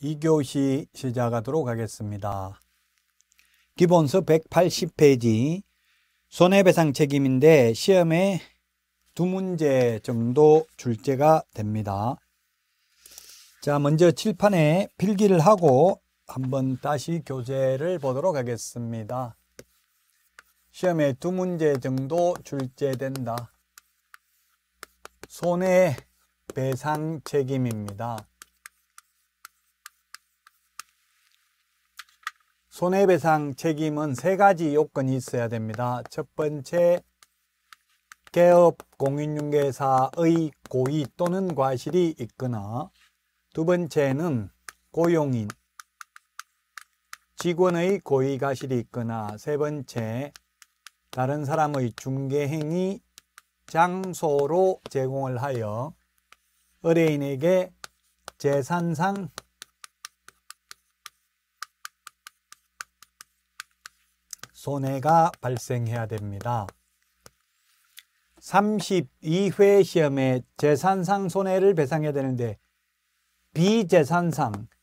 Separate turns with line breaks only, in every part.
2교시 시작하도록 하겠습니다. 기본서 180페이지 손해배상 책임인데 시험에 2문제 정도 출제가 됩니다. 자, 먼저 칠판에 필기를 하고 한번 다시 교재를 보도록 하겠습니다. 시험에 2문제 정도 출제된다. 손해배상 책임입니다. 손해배상 책임은 3가지 요건이 있어야 됩니다. 첫 번째, 개업 공인중개사의 고의 또는 과실이 있거나, 두 번째는 고용인, 직원의 고의 과실이 있거나, 세 번째, 다른 사람의 중개행위 장소로 제공을 하여 의뢰인에게 재산상 손해가 발생해야 됩니다. 32회 시험에 재산상 손해를 배상해야 되는데 비재산상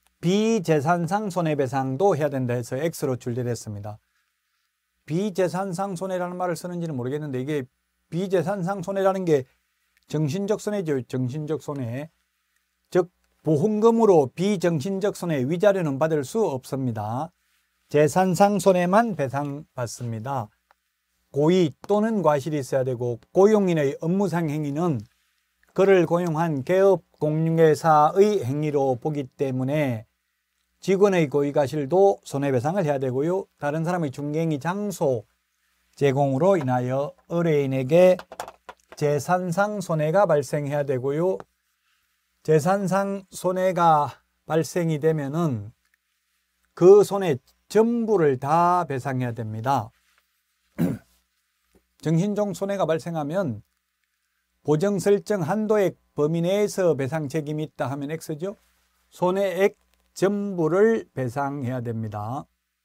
손해배상도 해야 된다 해서 X로 출제됐습니다. 비재산상 손해라는 말을 쓰는지는 모르겠는데 이게 비재산상 손해라는 게 정신적 손해죠. 정신적 손해. 즉 보험금으로 비정신적 손해 위자료는 받을 수 없습니다. 재산상 손해만 배상받습니다. 고의 또는 과실이 있어야 되고 고용인의 업무상 행위는 그를 고용한 개업 공인중개사의 행위로 보기 때문에 직원의 고의 과실도 손해배상을 해야 되고요. 다른 사람의 중개행위 장소 제공으로 인하여 의뢰인에게 재산상 손해가 발생해야 되고요. 재산상 손해가 발생이 되면은 그 손해 전부를 다 배상해야 됩니다. 정신적 손해가 발생하면 보정 설정 한도액 범위 내에서 배상 책임이 있다 하면 X죠. 손해액 전부를 배상해야 됩니다.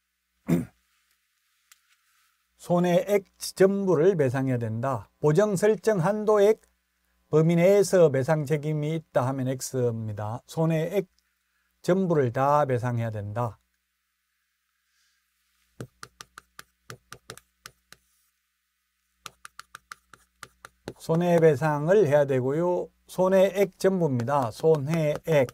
손해액 전부를 배상해야 된다. 보정 설정 한도액 범위 내에서 배상 책임이 있다 하면 X입니다. 손해액 전부를 다 배상해야 된다. 손해배상을 해야 되고요. 손해액 전부입니다. 손해액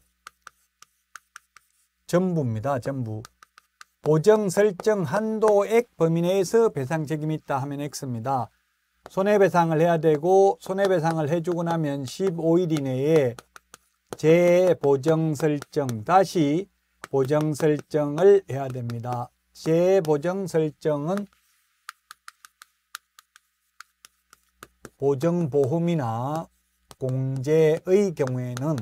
전부입니다. 전부. 보정 설정 한도액 범위 내에서 배상 책임이 있다 하면 X입니다. 손해배상을 해야 되고 손해배상을 해주고 나면 15일 이내에 재보정 설정, 다시 보정 설정을 해야 됩니다. 재보정 설정은 보정보험이나 공제의 경우에는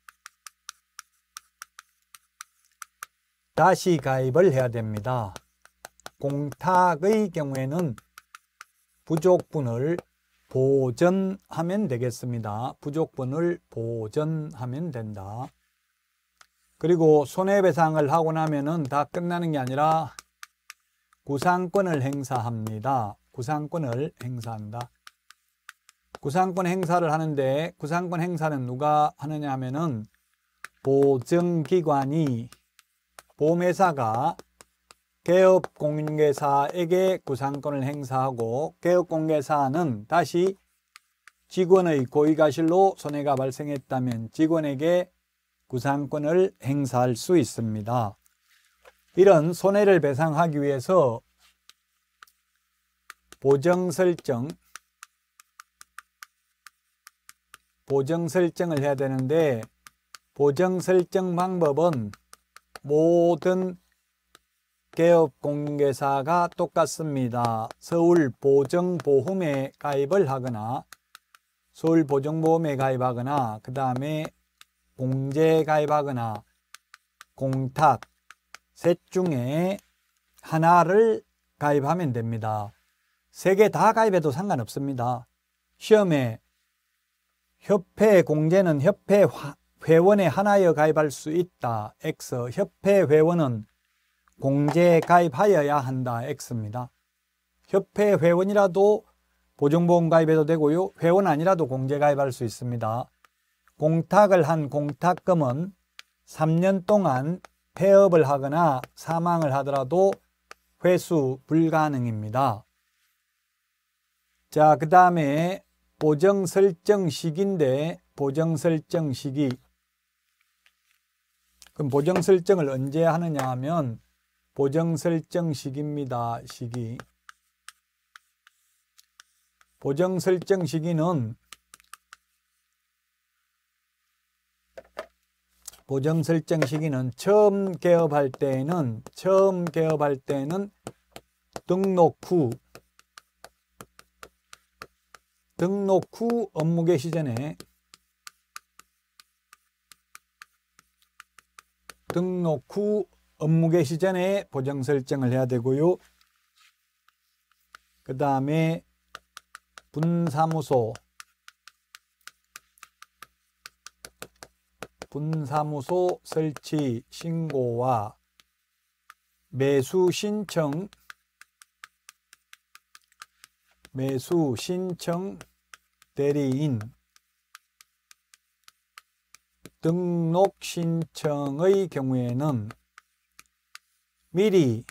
다시 가입을 해야 됩니다. 공탁의 경우에는 부족분을 보전하면 되겠습니다. 부족분을 보전하면 된다. 그리고 손해배상을 하고 나면은 다 끝나는 게 아니라 구상권을 행사합니다. 구상권을 행사한다. 구상권 행사를 하는데 구상권 행사는 누가 하느냐 하면은 보증기관이 보험회사가 개업공인중개사에게 구상권을 행사하고 개업공인중개사는 다시 직원의 고의과실로 손해가 발생했다면 직원에게 구상권을 행사할 수 있습니다. 이런 손해를 배상하기 위해서 보정 설정을 해야 되는데 보정 설정 방법은 모든 개업공인중개사가 똑같습니다. 서울보정보험에 가입을 하거나 서울보정보험에 가입하거나 그 다음에 공제에 가입하거나 공탁 셋 중에 하나를 가입하면 됩니다. 3개 다 가입해도 상관없습니다. 시험에 협회 공제는 협회 회원에 하나여 가입할 수 있다. X. 협회 회원은 공제에 가입하여야 한다. X입니다. 협회 회원이라도 보증보험 가입해도 되고요. 회원 아니라도 공제 가입할 수 있습니다. 공탁을 한 공탁금은 3년 동안 폐업을 하거나 사망을 하더라도 회수 불가능입니다. 자, 그 다음에 보정 설정 시기인데, 보정 설정 시기. 그럼 보정 설정을 언제 하느냐 하면 보정 설정 시기입니다. 시기. 보정 설정 시기는 처음 개업할 때는 등록 후 업무 개시 전에 보정 설정을 해야 되고요. 그 다음에 분사무소 설치 신고와 매수 신청 대리인 등록 신청의 경우에는 미리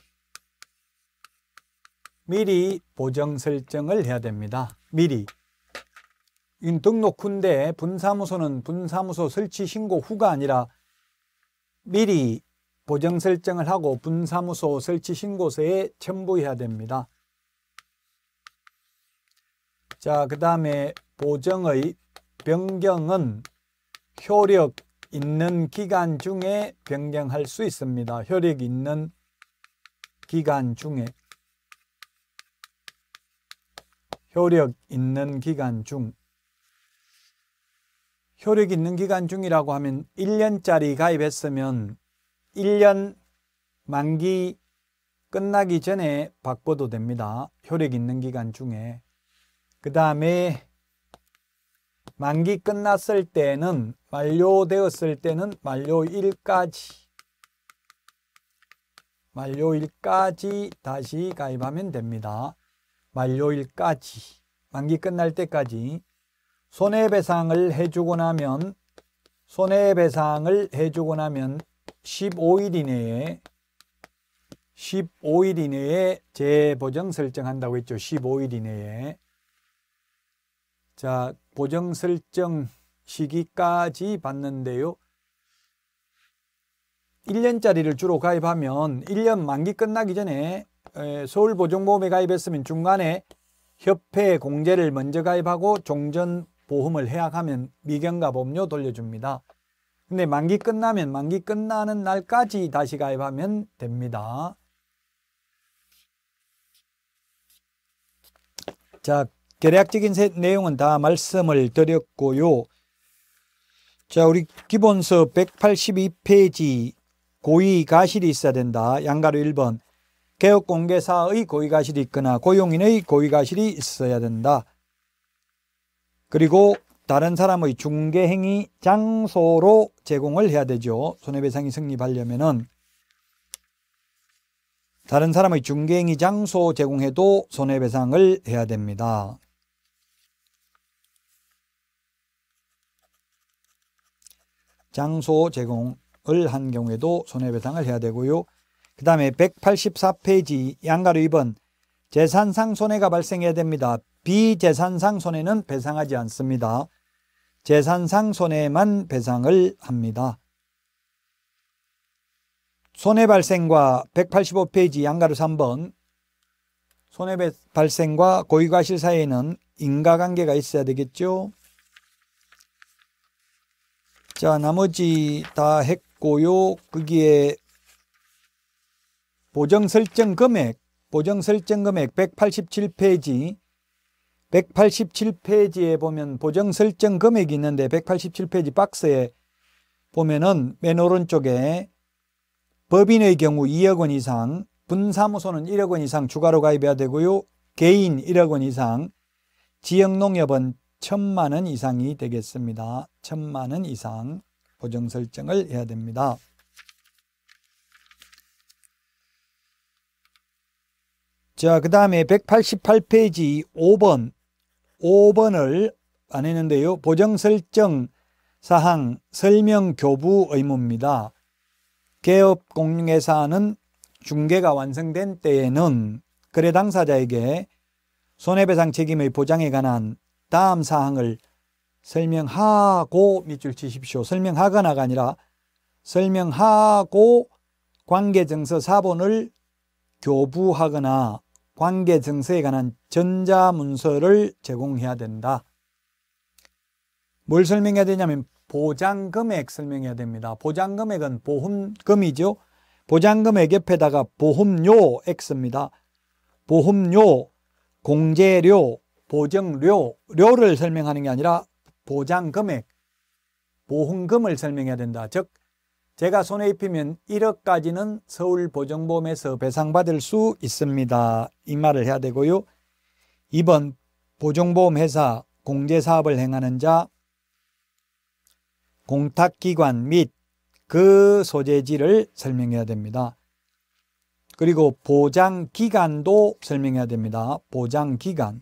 보정 설정을 해야 됩니다. 미리. 이 등록 후인데 분사무소는 분사무소 설치 신고 후가 아니라 미리 보정 설정을 하고 분사무소 설치 신고서에 첨부해야 됩니다. 자, 그 다음에 보정의 변경은 효력 있는 기간 중에 변경할 수 있습니다. 효력 있는 기간 중. 효력 있는 기간 중이라고 하면 1년짜리 가입했으면 1년 만기 끝나기 전에 바꿔도 됩니다. 효력 있는 기간 중에. 그 다음에 만기 끝났을 때는, 만료되었을 때는 만료일까지 다시 가입하면 됩니다. 만료일까지, 만기 끝날 때까지. 손해배상을 해주고 나면 15일 이내에 재보정 설정한다고 했죠. 15일 이내에. 자, 보정 설정 시기까지 봤는데요. 1년짜리를 주로 가입하면 1년 만기 끝나기 전에 서울보증보험에 가입했으면 중간에 협회 공제를 먼저 가입하고 종전보험을 해약하면 미경과 보험료 돌려줍니다. 근데 만기 끝나면 만기 끝나는 날까지 다시 가입하면 됩니다. 자, 계략적인 내용은 다 말씀을 드렸고요. 자, 우리 기본서 182페이지 고의가실이 있어야 된다. 양가로 1번. 개업공개사의 고의가실이 있거나 고용인의 고의가실이 있어야 된다. 그리고 다른 사람의 중개행위 장소로 제공을 해야 되죠. 손해배상이 성립하려면은 다른 사람의 중개행위 장소 제공해도 손해배상을 해야 됩니다. 장소 제공을 한 경우에도 손해배상을 해야 되고요. 그 다음에 184페이지 양가로 2번 재산상 손해가 발생해야 됩니다. 비재산상 손해는 배상하지 않습니다. 재산상 손해만 배상을 합니다. 손해 발생과 185페이지 양가로 3번 손해 발생과 고의과실 사이에는 인과관계가 있어야 되겠죠. 자, 나머지 다 했고요. 거기에 보정설정 금액 187페이지 187페이지에 보면 보정설정 금액이 있는데 187페이지 박스에 보면은 맨 오른쪽에 법인의 경우 2억 원 이상, 분사무소는 1억 원 이상 추가로 가입해야 되고요. 개인 1억 원 이상, 지역농협은 1,000만 원 이상이 되겠습니다. 1,000만 원 이상 보정 설정을 해야 됩니다. 자, 그 다음에 188페이지 5번을 안 했는데요. 보정 설정 사항 설명 교부 의무입니다. 개업 공인중개사는 중개가 완성된 때에는 거래 당사자에게 손해배상 책임의 보장에 관한 다음 사항을 설명하고 밑줄 치십시오. 설명하거나가 아니라 설명하고 관계증서 사본을 교부하거나 관계증서에 관한 전자문서를 제공해야 된다. 뭘 설명해야 되냐면 보장금액 설명해야 됩니다. 보장금액은 보험금이죠. 보장금액 옆에다가 보험료 X입니다. 보험료, 공제료, 보정료, 료를 설명하는 게 아니라 보장금액, 보험금을 설명해야 된다. 즉 제가 손해 입히면 1억까지는 서울보증보험에서 배상받을 수 있습니다. 이 말을 해야 되고요. 2번 보증보험회사 공제사업을 행하는 자, 공탁기관 및 그 소재지를 설명해야 됩니다. 그리고 보장기간도 설명해야 됩니다. 보장기간.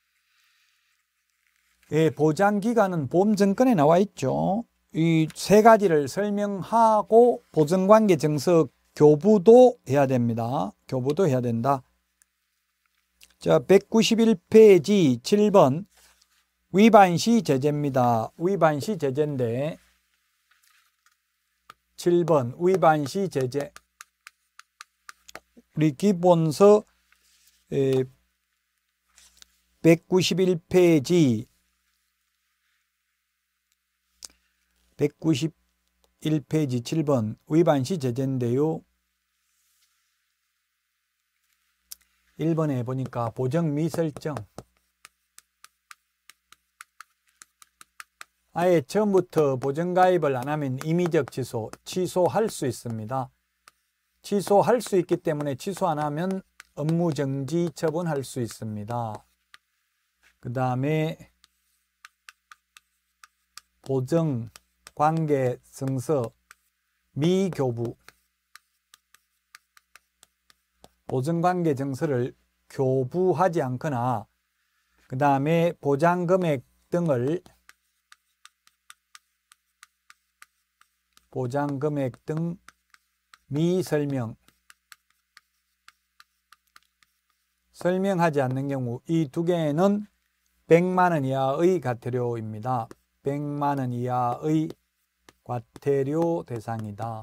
예, 보장기간은 보험증권에 나와 있죠. 이 세 가지를 설명하고 보증관계증서 교부도 해야 됩니다. 교부도 해야 된다. 자, 191페이지 7번 위반시 제재입니다. 위반시 제재인데 7번 위반시 제재. 우리 기본서 191페이지 7번 위반시 제재인데요. 1번에 보니까 보정 미설정. 아예 처음부터 보정가입을 안 하면 임의적 취소, 취소할 수 있습니다. 취소할 수 있기 때문에 취소 안 하면 업무정지 처분할 수 있습니다. 그 다음에 보정 관계증서 미교부. 보증관계증서를 교부하지 않거나 그 다음에 보장금액 등을 보장금액 등 미설명 설명하지 않는 경우 이 두 개는 100만 원 이하의 과태료입니다. 100만 원 이하의 과태료 대상이다.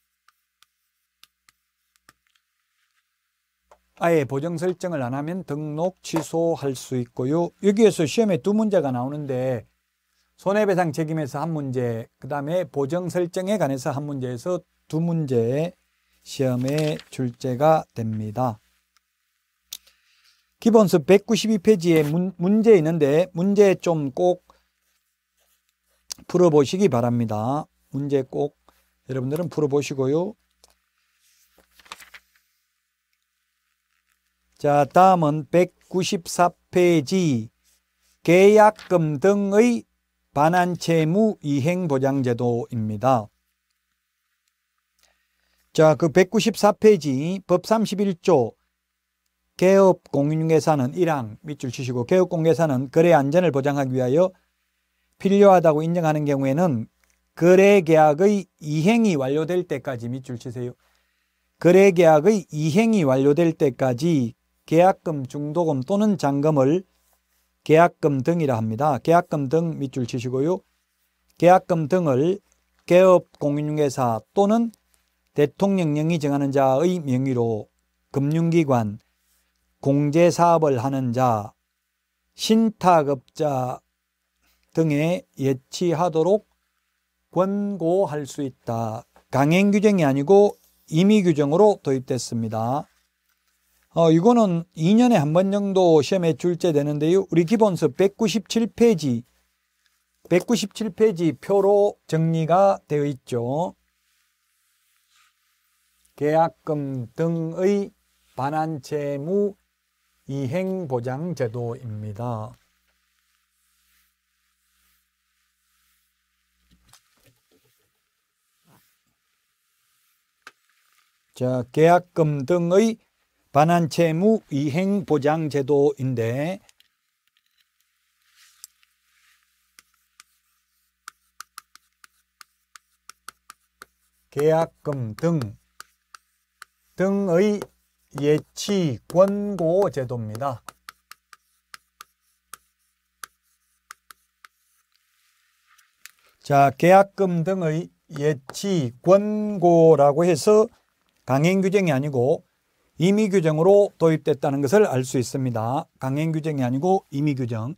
아예 보정 설정을 안 하면 등록 취소할 수 있고요. 여기에서 시험에 두 문제가 나오는데 손해배상 책임에서 한 문제, 그 다음에 보정 설정에 관해서 한 문제에서 두 문제 시험에 출제가 됩니다. 기본서 192페이지에 문제 있는데 문제 좀 꼭 풀어보시기 바랍니다. 문제 꼭 여러분들은 풀어보시고요. 자, 다음은 194페이지 계약금 등의 반환채무 이행보장제도입니다. 자, 그 194페이지 법 31조 개업공인중개사는 1항 밑줄 치시고 개업공개사는 거래 안전을 보장하기 위하여 필요하다고 인정하는 경우에는 거래계약의 이행이 완료될 때까지 밑줄 치세요. 거래계약의 이행이 완료될 때까지 계약금, 중도금 또는 잔금을 계약금 등이라 합니다. 계약금 등 밑줄 치시고요. 계약금 등을 개업공인중개사 또는 대통령령이 정하는 자의 명의로 금융기관, 공제사업을 하는 자, 신탁업자 등에 예치하도록 권고할 수 있다. 강행규정이 아니고 임의규정으로 도입됐습니다. 이거는 2년에 한 번 정도 시험에 출제되는데요. 우리 기본서 197페이지 표로 정리가 되어 있죠. 계약금 등의 반환채무 이행보장제도입니다. 자, 계약금 등의 반환채무 이행보장제도인데 계약금 등의 예치 권고 제도입니다. 자, 계약금 등의 예치 권고라고 해서 강행 규정이 아니고 임의 규정으로 도입됐다는 것을 알 수 있습니다. 강행 규정이 아니고 임의 규정.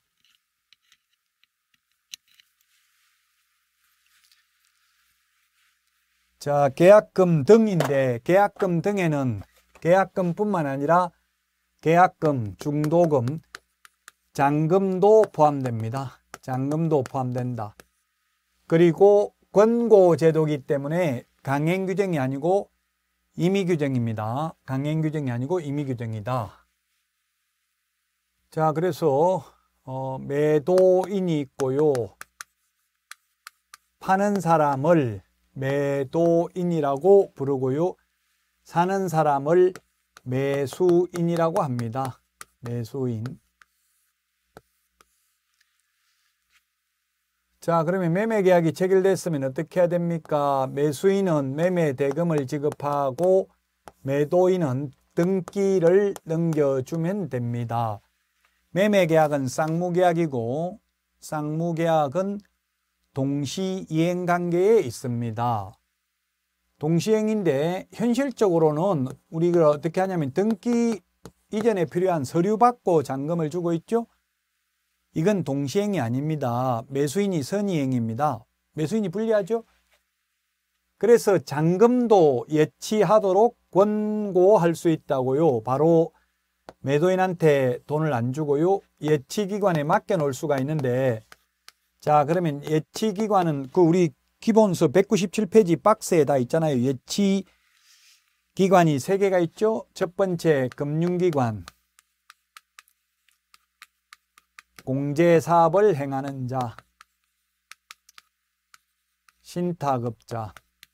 자, 계약금 등인데 계약금 등에는 계약금뿐만 아니라 계약금, 중도금, 잔금도 포함됩니다. 잔금도 포함된다. 그리고 권고제도이기 때문에 강행 규정이 아니고 임의 규정입니다. 강행 규정이 아니고 임의 규정이다. 자, 그래서 매도인이 있고요. 파는 사람을 매도인이라고 부르고요. 사는 사람을 매수인이라고 합니다. 매수인. 자, 그러면 매매계약이 체결됐으면 어떻게 해야 됩니까? 매수인은 매매 대금을 지급하고 매도인은 등기를 넘겨주면 됩니다. 매매계약은 쌍무계약이고 쌍무계약은 동시이행관계에 있습니다. 동시행인데 현실적으로는 우리가 어떻게 하냐면 등기 이전에 필요한 서류 받고 잔금을 주고 있죠. 이건 동시행이 아닙니다. 매수인이 선이행입니다. 매수인이 불리하죠. 그래서 잔금도 예치하도록 권고할 수 있다고요. 바로 매도인한테 돈을 안 주고요. 예치기관에 맡겨놓을 수가 있는데, 자, 그러면 예치기관은 우리 기본서 197페이지 박스에 다 있잖아요. 예치기관이 3개가 있죠. 첫 번째 금융기관, 공제사업을 행하는 자, 신탁업자.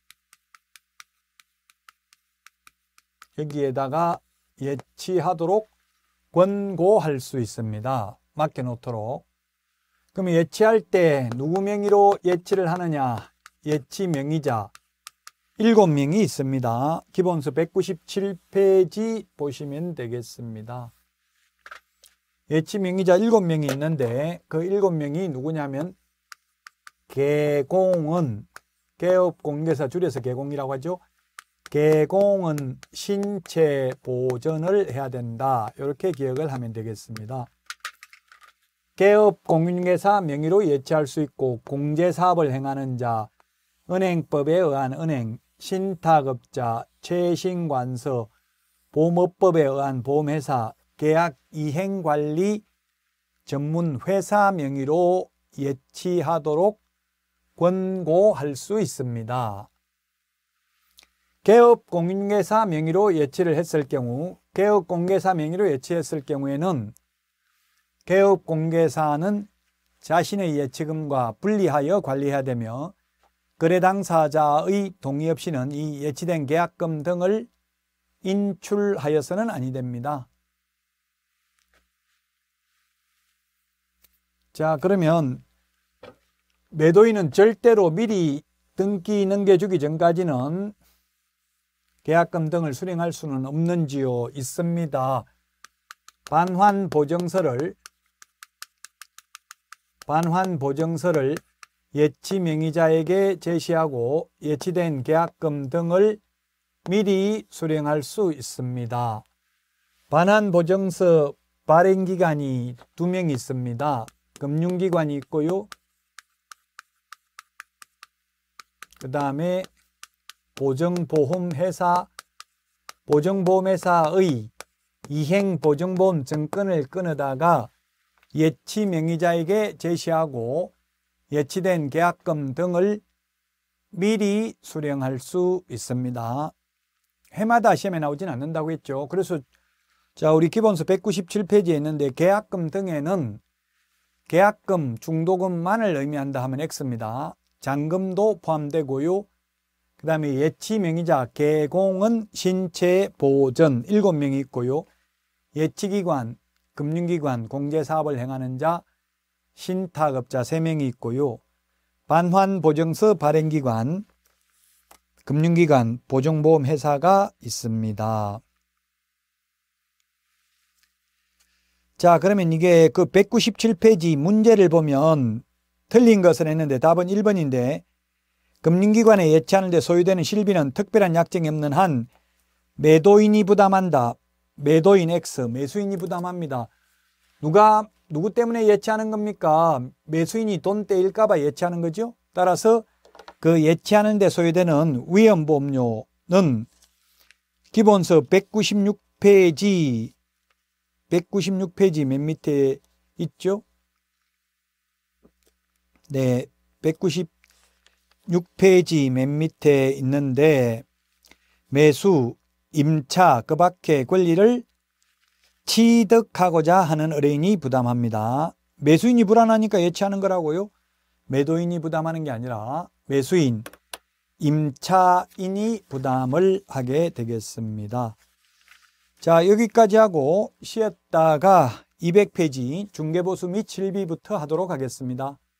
여기에다가 예치하도록 권고할 수 있습니다. 맡겨놓도록. 그럼 예치할 때 누구 명의로 예치를 하느냐? 예치 명의자 7명이 있습니다. 기본서 197페이지 보시면 되겠습니다. 예치 명의자 7명이 있는데 그 7명이 누구냐면 개공은, 개업공개사 줄여서 개공이라고 하죠. 개공은 신체 보전을 해야 된다. 이렇게 기억을 하면 되겠습니다. 개업공인중개사 명의로 예치할 수 있고 공제사업을 행하는 자, 은행법에 의한 은행, 신탁업자, 최신관서, 보험업법에 의한 보험회사, 계약 이행관리 전문 회사 명의로 예치하도록 권고할 수 있습니다. 개업공인중개사 명의로 예치를 했을 경우, 개업공개사 명의로 예치했을 경우에는 개업공개사는 자신의 예치금과 분리하여 관리해야 되며 거래 당사자의 동의 없이는 이 예치된 계약금 등을 인출하여서는 아니 됩니다. 자, 그러면 매도인은 절대로 미리 등기 넘겨주기 전까지는 계약금 등을 수령할 수는 없는지요? 있습니다. 반환 보증서를 예치 명의자에게 제시하고 예치된 계약금 등을 미리 수령할 수 있습니다. 반환 보증서 발행기관이 2명 있습니다. 금융기관이 있고요. 그 다음에 보증보험회사의 이행보증보험 증권을 끊어다가 예치 명의자에게 제시하고 예치된 계약금 등을 미리 수령할 수 있습니다. 해마다 시험에 나오진 않는다고 했죠. 그래서 자, 우리 기본서 197페이지에 있는데 계약금 등에는 계약금, 중도금만을 의미한다 하면 X입니다. 잔금도 포함되고요. 그 다음에 예치 명의자, 개공은 신체 보전 7명이 있고요. 예치기관, 금융기관, 공제사업을 행하는 자, 신탁업자 3명이 있고요. 반환보증서 발행기관 금융기관, 보증보험 회사가 있습니다. 자, 그러면 이게 그 197페이지 문제를 보면 틀린 것을 했는데 답은 1번인데 금융기관에 예치하는 데 소요되는 실비는 특별한 약정이 없는 한 매도인이 부담한다. 매도인 X, 매수인이 부담합니다. 누구 때문에 예치하는 겁니까? 매수인이 돈 떼일까봐 예치하는 거죠. 따라서 그 예치하는 데 소요되는 위험보험료는 기본서 196페이지 맨 밑에 있죠? 네, 196페이지 맨 밑에 있는데 매수, 임차, 그 밖의 권리를 취득하고자 하는 의뢰인이 부담합니다. 매수인이 불안하니까 예치하는 거라고요. 매도인이 부담하는 게 아니라 매수인, 임차인이 부담을 하게 되겠습니다. 자, 여기까지 하고 쉬었다가 200페이지 중개보수 및 실비부터 하도록 하겠습니다.